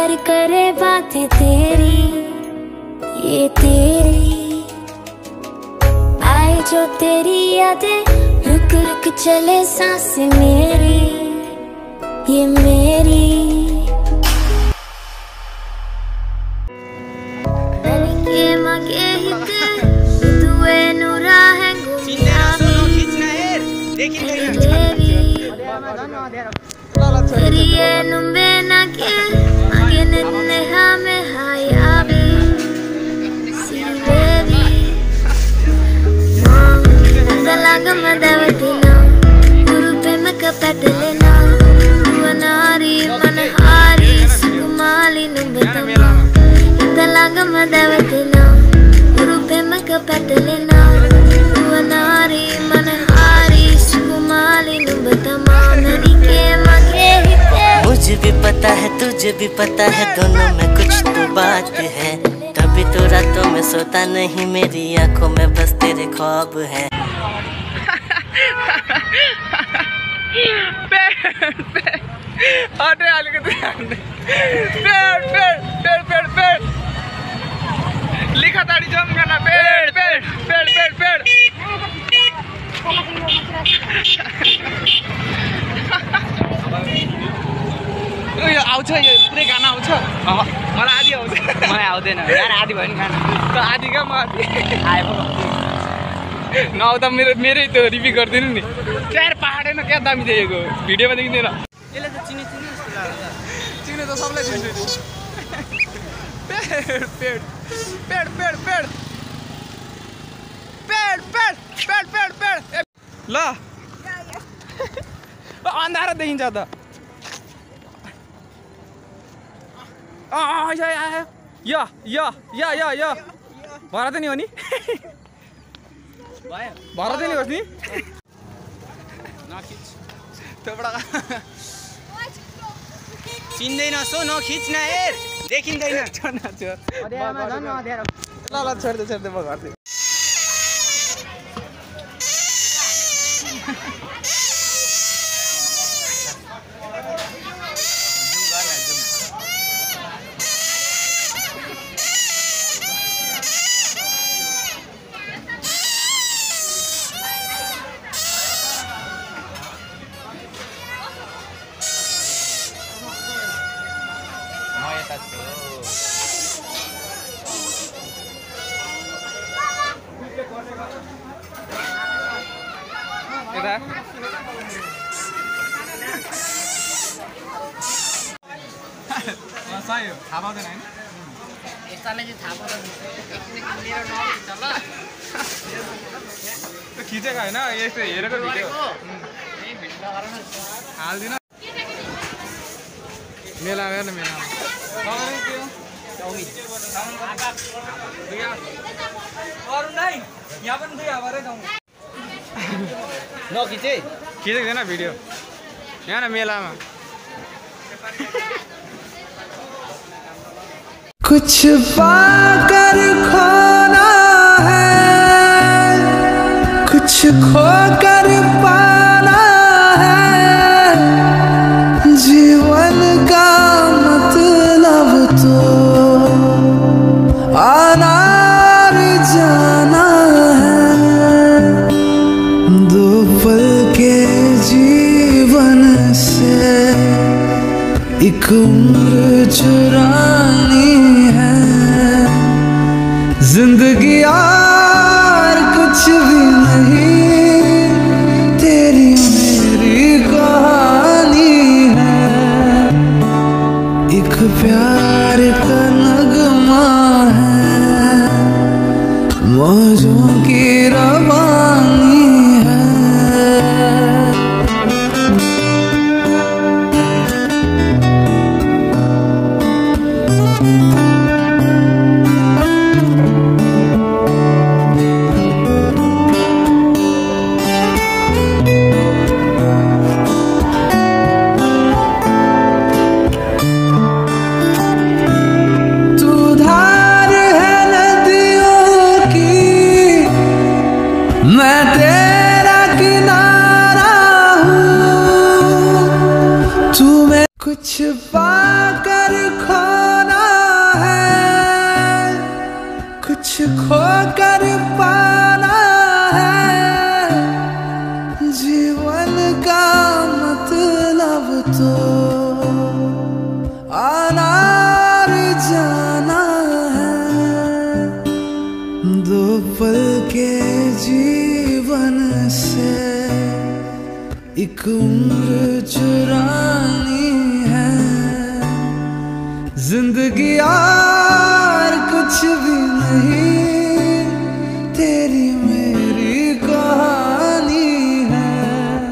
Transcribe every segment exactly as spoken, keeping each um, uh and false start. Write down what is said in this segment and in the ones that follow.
कर करे बातें तेरी, ये तेरी आए जो तेरी यादें, रुक रुक चले सांसें मेरी, ये मेरी। मुझे भी पता है तुझे भी पता है, दोनों में कुछ तो बात है, तभी तो रातों में सोता नहीं, मेरी आंखों में बस तेरे ख्वाब है। लिखा ताड़ी जम करना पेड़ पेड़ पेड़ पेड़ पेड़ आउँछ यो पुरै गाना आउँछ। मलाई आधी आउँछ। मलाई आउँदैन यार, आधी भयो नि गाना त आधी क्या म आयो नआउँदा मेरो मेरै त्यो रिभ्यू गरिदिनु नि। चार पहाडै न क्या दामी देखेको भिडियोमा देखिँदैन। यसले त चिने चिने जस्तो लाग्छ। चिने त सबलाई चिन्छ। पेड पेड पेड पेड पेड पेड पेड पेड पेड पेड ल अन्धारो देखिन्छ त। अँ या या या या या भरत नि हो नि, भरत नि होस् नि। चिन्दैन सो नखिच्न हेर, देखिँदैन। ल ल छोड्दै छोड्दै म गर्छु। सायो थाहा पाउँदैन होइन यस्ताले चाहिँ थाहा पाउँदैन। खिचेको होइन यस्तो हेरेको भिडियो हाल्दिन। मेला हेर्न मेला यहाँ पनि दुई हबारै जाउँ नखिचे खिचेको थिएन भिडियो यहाँ न मेलामा। कुछ पाकर खोना है, कुछ खोकर पाना है, जीवन का मतलब तो आना भी जाना है। दो पल के जीवन से एक उम्र चुरानी है, जिंदगी यार कुछ भी नहीं, तेरी मेरी कहानी है। एक प्यार का नगमा है, मौजों की रवानी है। एक उम्र चुरानी है। जिंदगी यार कुछ भी नहीं, तेरी मेरी कहानी है।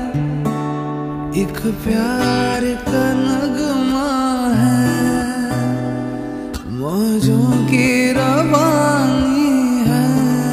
एक प्यार का नगमा है, मौजों की रवानी है।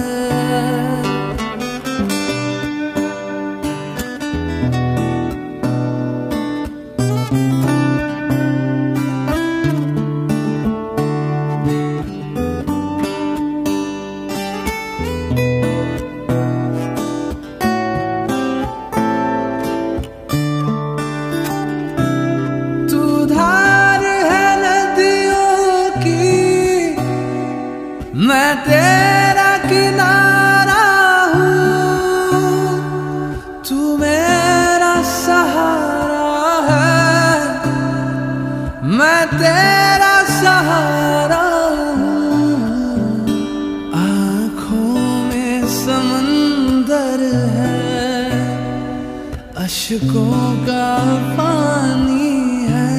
मैं तेरा किनारा हूँ, तू मेरा सहारा है। मैं तेरा सहारा हूँ, आँखों में समंदर है, अश्कों का पानी है।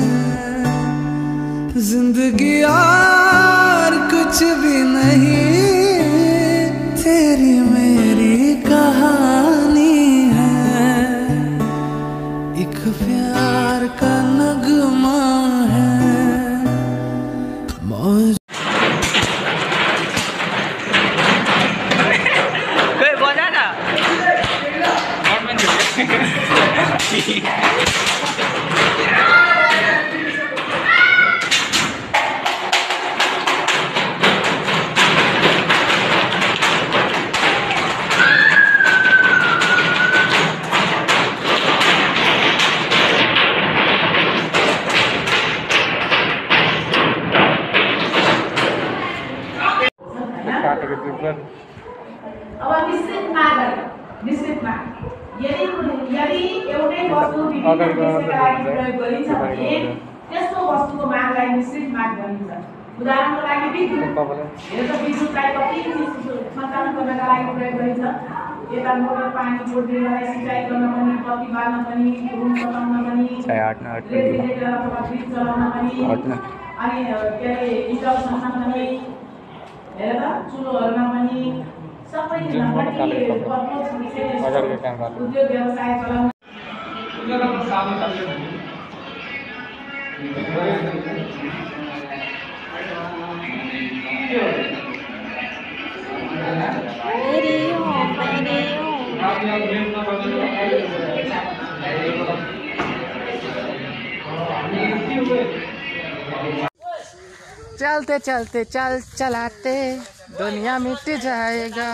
जिंदगी यार कुछ भी नहीं, तेरी मेरी कहानी है। एक प्यार का नगमा है, मौज कोई बोला ना अब मिश्रित माग मिश्रित माग यदि यदि एउटै वस्तु विभिन्न उद्देश्यका लागि प्रयोग गरिन्छ भने त्यस्तो वस्तुको मागलाई मिश्रित माग भनिन्छ। उदाहरणको लागि विद्युत, यो त विद्युतलाई कति सञ्चालन गर्नका लागि प्रयोग गरिन्छ। यता मोटर पानी छोड्दिनलाई सिँचाइ गर्न पनि, बत्ती बाल्न पनि, रुम चलाउन पनि, रेफ्रिजरेटर अथवा फ्रिज चलाउन पनि, अनि के अरे इन्डक्सन पनि, हेर त चुलोहरुमा पनि सबै उद्योग व्यवसाय चलाउन। चलते चलते चल चलाते दुनिया मिट जाएगा,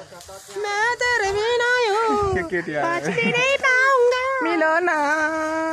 मैं तेरे बिना यूं बच भी नहीं पाऊंगा। मिलो ना।